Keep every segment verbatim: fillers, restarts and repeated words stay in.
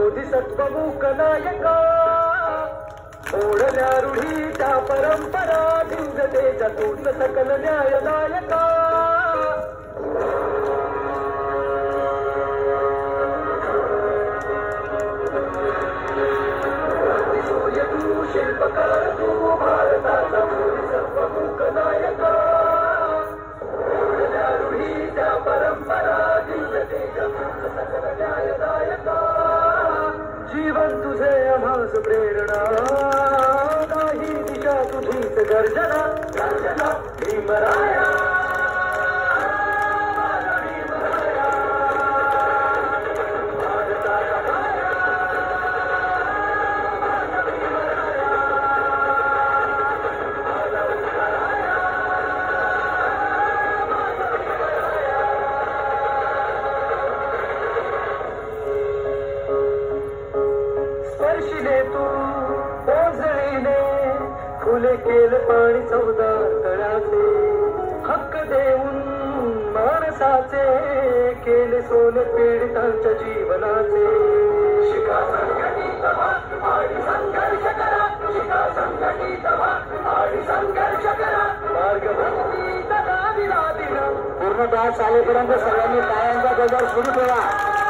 बोधिसत्वमुख नायका ओढल्या रूढीच्या परंपरा भिंजतेच्या तूच सकल न्यायदायका तू शिल्पकार तू भारताचा बोधिसत्वमुख नायका ओढल्या रूढीच्या परंपरा भिंजतेच्या तूच सकल न्यायदायका जीवन तुझे आम्हास प्रेरणा नाही दिशा तुझीच गर्जना गर्जना भीमराया स्पर्शिले तू पोझळीने फुले केले पाणी चौदार तळ्याचे हक्क देऊन माणसाचे केले सोने पीडितांच्या जीवनाचे शिका संघटित व्हा आणि संघर्ष करा शिका संघटित व्हा आणि संघर्ष करा मार्गभक्ती तथा विरादिन पूर्णतः चालेपर्यंत सगळ्यांनी पायांचा गजर सुरू ठेवा.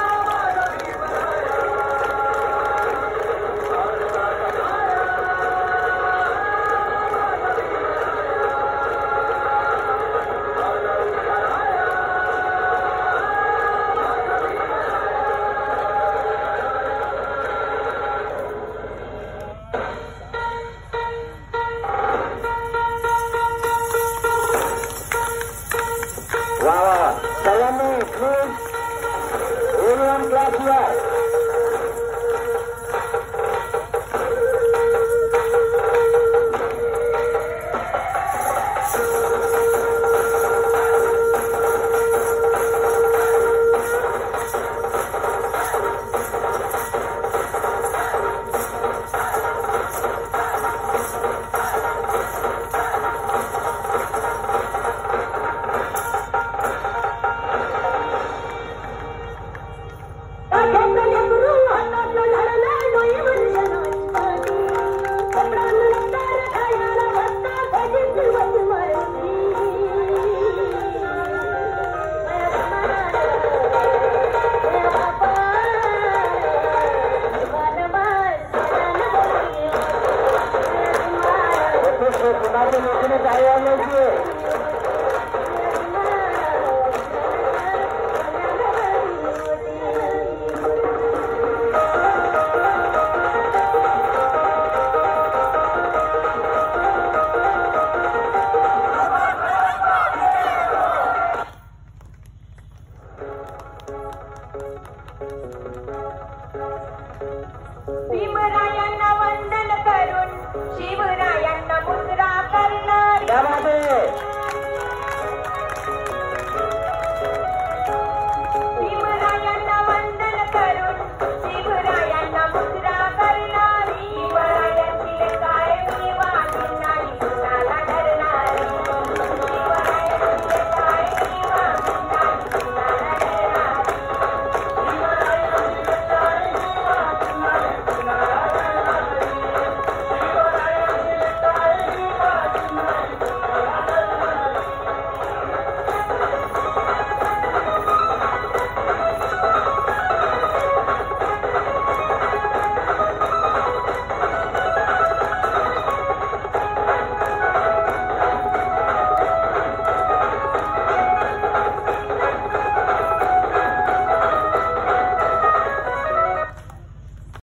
सर्वांनी please everyone class here. Gracias.